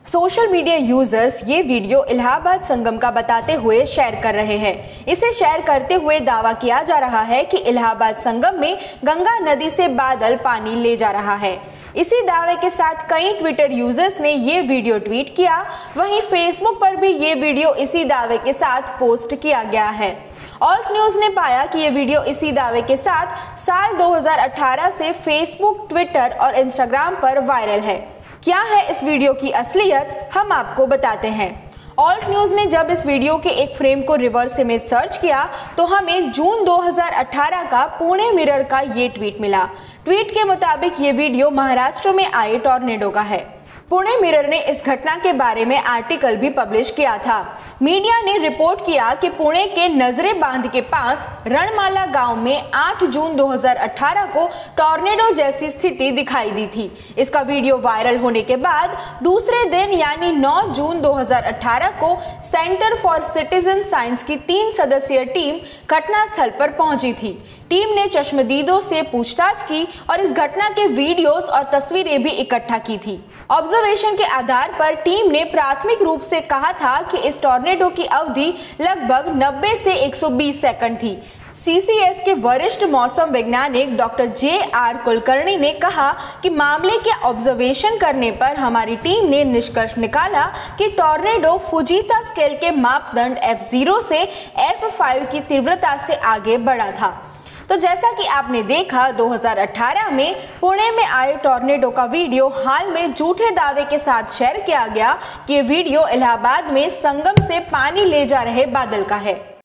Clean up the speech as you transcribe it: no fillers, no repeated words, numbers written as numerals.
Social media users ये video Allahabad Sangam का बताते हुए शेयर कर रहे हैं। इसे शेयर करते हुए दावा किया जा रहा है कि इलाहाबाद संगम में गंगा नदी से बादल पानी ले जा रहा है। इसी दावे के साथ कई ट्विटर यूजर्स ने ये वीडियो ट्वीट किया। वहीं फेसबुक पर भी ये वीडियो इसी दावे के साथ पोस्ट किया गया है। ऑल्ट न्यूज ने पाया कि ये वीडियो इसी दावे के साथ साल 2018 से फेसबुक, ट्विटर और इंस्टाग्राम पर वायरल है। क्या है इस वीडियो की असलियत, हम आपको बताते हैं। ऑल्ट न्यूज ने जब इस वीडियो के एक फ्रेम को रिवर्स इमेज सर्च किया तो हमें जून 2018 का पुणे मिरर का ये ट्वीट मिला। ट्वीट के मुताबिक ये वीडियो महाराष्ट्र में आए टॉर्नेडो का है। पुणे मिरर ने इस घटना के बारे में आर्टिकल भी पब्लिश किया था। मीडिया ने रिपोर्ट किया कि पुणे के नजरे बांध के पास रणमाला गांव में 8 जून 2018 को टॉर्नेडो जैसी स्थिति दिखाई दी थी। इसका वीडियो वायरल होने के बाद दूसरे दिन यानी 9 जून 2018 को सेंटर फॉर सिटीजन साइंस की 3 सदस्यीय टीम घटनास्थल पर पहुंची थी। टीम ने चश्मदीदों से पूछताछ की और इस घटना के वीडियोस और तस्वीरें भी इकट्ठा की थी। ऑब्जर्वेशन के आधार पर टीम ने प्राथमिक रूप से कहा था कि इस टॉर्नेडो की अवधि लगभग 90 से 120 सेकंड थी। सीसीएस के वरिष्ठ मौसम वैज्ञानिक डॉक्टर जे.आर. कुलकर्णी ने कहा कि मामले के ऑब्जर्वेशन करने पर हमारी टीम ने निष्कर्ष निकाला कि टॉर्नेडो फुजीता स्केल के मापदंड F0 से F5 की तीव्रता से आगे बढ़ा था। तो जैसा कि आपने देखा, 2018 में पुणे में आए टॉर्नेडो का वीडियो हाल में झूठे दावे के साथ शेयर किया गया कि ये वीडियो इलाहाबाद में संगम से पानी ले जा रहे बादल का है।